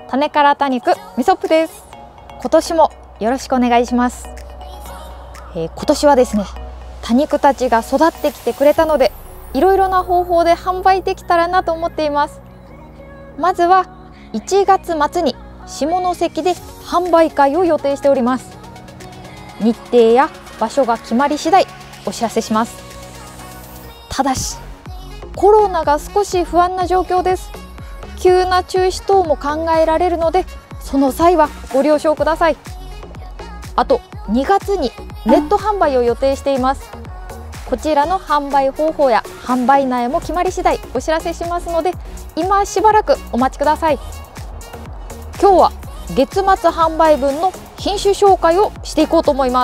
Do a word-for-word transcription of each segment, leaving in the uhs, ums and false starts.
種から多肉みそっぷです。今年もよろしくお願いします。えー、今年はですね、多肉たちが育ってきてくれたので、いろいろな方法で販売できたらなと思っています。まずはいちがつまつに下関で販売会を予定しております。日程や場所が決まり次第お知らせします。ただしコロナが少し不安な状況です。急な中止等も考えられるので、その際はご了承ください。あとにがつにネット販売を予定しています。こちらの販売方法や販売内容も決まり次第お知らせしますので、今しばらくお待ちください。今日は月末販売分の品種紹介をしていこうと思います。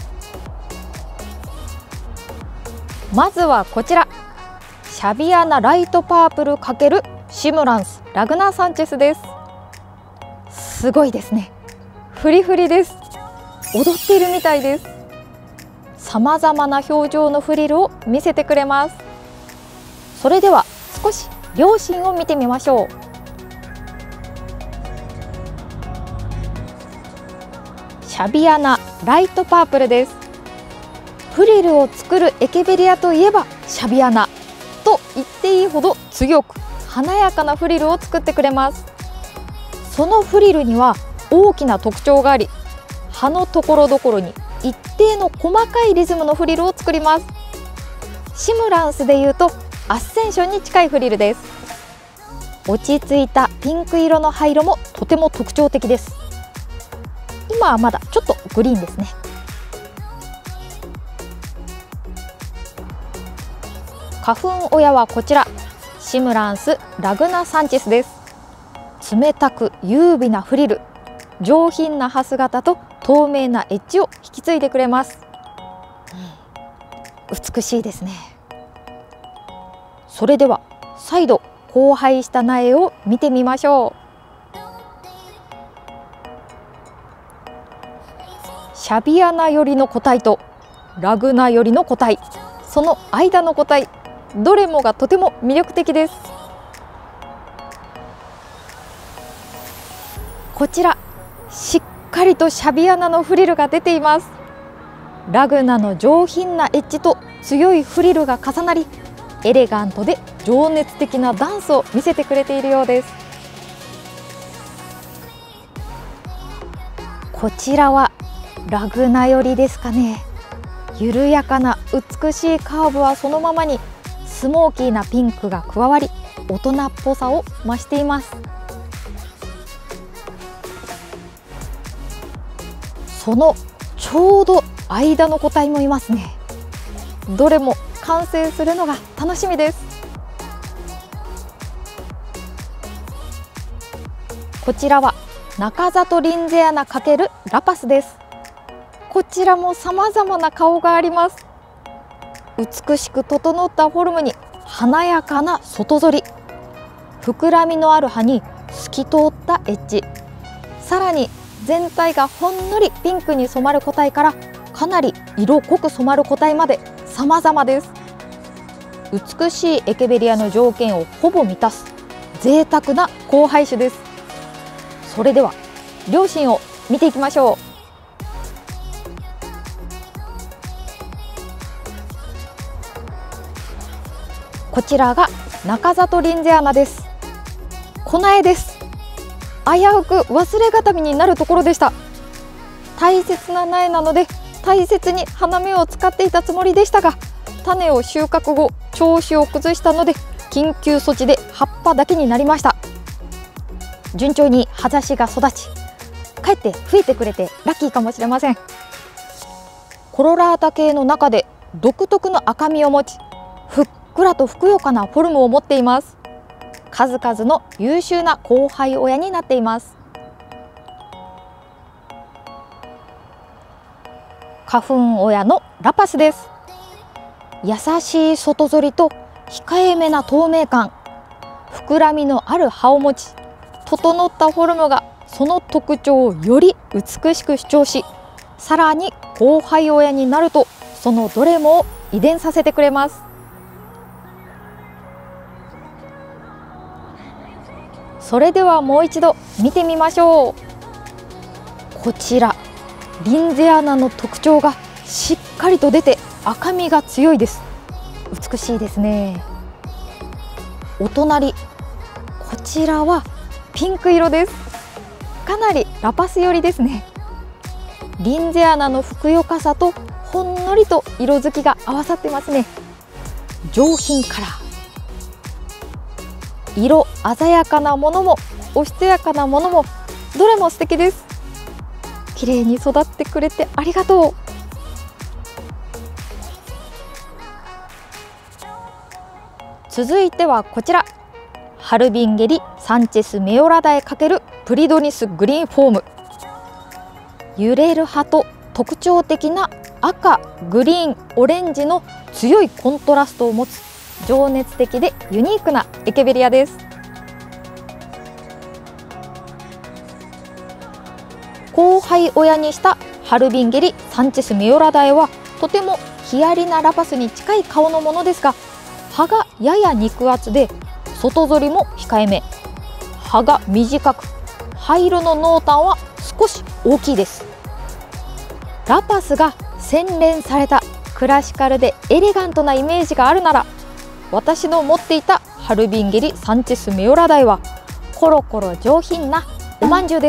まずはこちら、シャビアナライトパープル×シムランスラグナ・サンチェスです。すごいですね。フリフリです。踊っているみたいです。さまざまな表情のフリルを見せてくれます。それでは少し両親を見てみましょう。シャビアナライトパープルです。フリルを作るエケベリアといえばシャビアナと言っていいほど強く華やかなフリルを作ってくれます。そのフリルには大きな特徴があり、葉のところどころに一定の細かいリズムのフリルを作ります。シムランスでいうとアッセンションに近いフリルです。落ち着いたピンク色の葉色もとても特徴的です。今はまだちょっとグリーンですね。花粉親はこちら、シムランスラグナ・サンチェスです。冷たく優美なフリル、上品な葉姿と透明なエッジを引き継いでくれます。うん、美しいですね。それでは再度交配した苗を見てみましょう。シャビアナ寄りの個体とラグナ寄りの個体、その間の個体、どれもがとても魅力的です。こちらしっかりとシャビアナのフリルが出ています。ラグナの上品なエッジと強いフリルが重なり、エレガントで情熱的なダンスを見せてくれているようです。こちらはラグナ寄りですかね。緩やかな美しいカーブはそのままに、スモーキーなピンクが加わり、大人っぽさを増しています。そのちょうど間の個体もいますね。どれも完成するのが楽しみです。こちらは中里リンゼアナ×ラパスです。こちらも様々な顔があります。美しく整ったフォルムに華やかな外反り、膨らみのある葉に透き通ったエッジ、さらに全体がほんのりピンクに染まる個体からかなり色濃く染まる個体まで様々です。美しいエケベリアの条件をほぼ満たす贅沢な交配種です。それでは両親を見ていきましょう。こちらが中里リンゼアナです。こ苗です。危うく忘れがたみになるところでした。大切な苗なので大切に花芽を使っていたつもりでしたが、種を収穫後調子を崩したので緊急措置で葉っぱだけになりました。順調に葉ざしが育ち、かえって増えてくれてラッキーかもしれません。コロラータ系の中で独特の赤みを持ち、ふっふっくらとふくよかなフォルムを持っています。数々の優秀な交配親になっています。花粉親のラパスです。優しい外反りと控えめな透明感、膨らみのある葉を持ち、整ったフォルムがその特徴をより美しく主張し、さらに交配親になるとそのどれもを遺伝させてくれます。 それではもう一度見てみましょう。こちらリンゼ穴の特徴がしっかりと出て赤みが強いです。美しいですね。お隣こちらはピンク色です。かなりラパス寄りですね。リンゼ穴のふくよかさとほんのりと色づきが合わさってますね。上品カラー、色鮮やかなものもおしとやかなものもどれも素敵です。綺麗に育ってくれてありがとう。続いてはこちら、ハルビンゲリサンチェスメオラダエ×プリドニスグリーンフォーム。揺れる葉と特徴的な赤、グリーン、オレンジの強いコントラストを持つ情熱的でユニークなエケベリアです。交配親にしたハルビンゲリサンチェスメオラダエはとてもヒアリナラパスに近い顔のものですが、葉がやや肉厚で外反りも控えめ、葉が短く灰色の濃淡は少し大きいです。ラパスが洗練されたクラシカルでエレガントなイメージがあるなら、私の持っていたハルビンゲリサンチェスメオラダエはコロコロ上品なおまんじゅうです。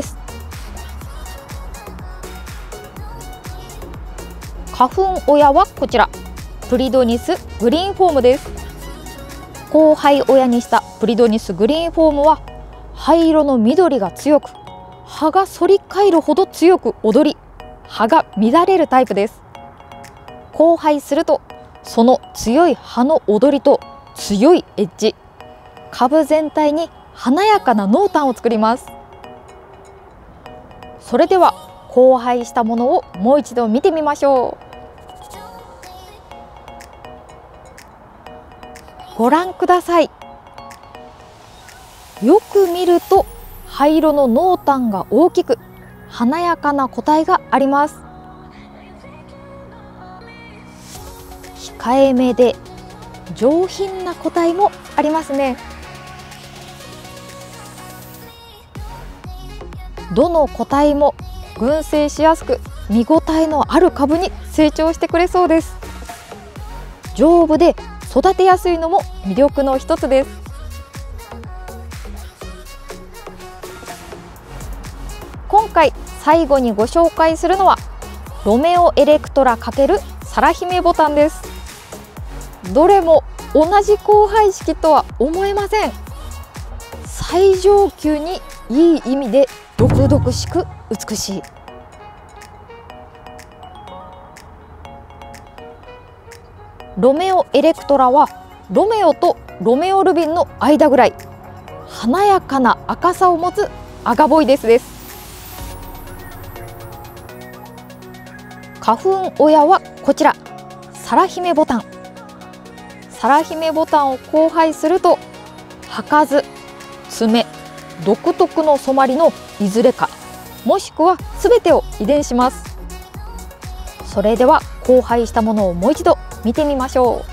花粉親はこちら、プリドニスグリーンフォームです。交配親にしたプリドニスグリーンフォームは灰色の緑が強く、葉が反り返るほど強く踊り、葉が乱れるタイプです。交配するとその強い葉の踊りと強いエッジ、株全体に華やかな濃淡を作ります。それでは交配したものをもう一度見てみましょう。ご覧ください。よく見ると灰色の濃淡が大きく華やかな個体があります。控えめで上品な個体もありますね。どの個体も群生しやすく見応えのある株に成長してくれそうです。丈夫で育てやすいのも魅力の一つです。今回最後にご紹介するのはロメオエレクトラ×サラヒメボタンです。どれも同じ交配式とは思えません。最上級にいい意味で毒々しく美しい。ロメオエレクトラはロメオとロメオルビンの間ぐらい華やかな赤さを持つアガボイデスです。花粉親はこちら、サラヒメボタン。サラヒメボタンを交配すると葉数、爪、独特の染まりのいずれかもしくは全てを遺伝します。それでは交配したものをもう一度見てみましょう。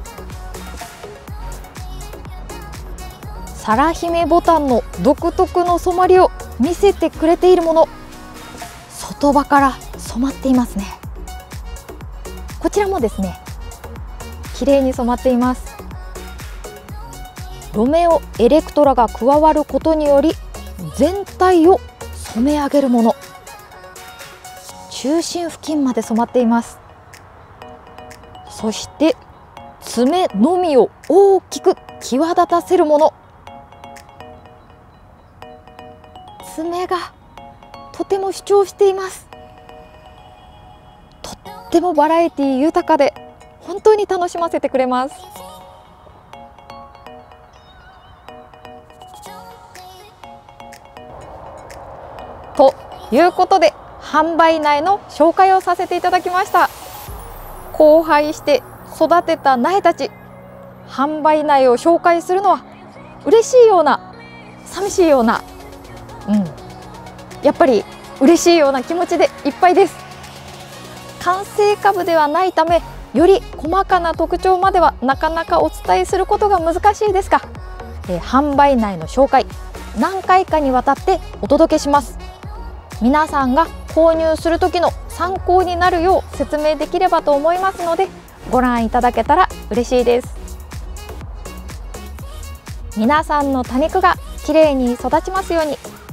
サラヒメボタンの独特の染まりを見せてくれているもの、外葉から染まっていますね。こちらもですね、綺麗に染まっています。ロメオエレクトラが加わることにより全体を染め上げるもの、中心付近まで染まっています。そして爪のみを大きく際立たせるもの、爪がとても主張しています。とってもバラエティ豊かで本当に楽しませてくれます。ということで販売苗の紹介をさせていただきました。交配して育てた苗たち、販売苗を紹介するのは嬉しいような寂しいような、うん、やっぱり嬉しいような気持ちでいっぱいです。完成株ではないためより細かな特徴まではなかなかお伝えすることが難しいですが、えー、販売苗の紹介何回かにわたってお届けします。皆さんが購入する時の参考になるよう説明できればと思いますので、ご覧いただけたら嬉しいです。皆さんの多肉がきれいに育ちますように。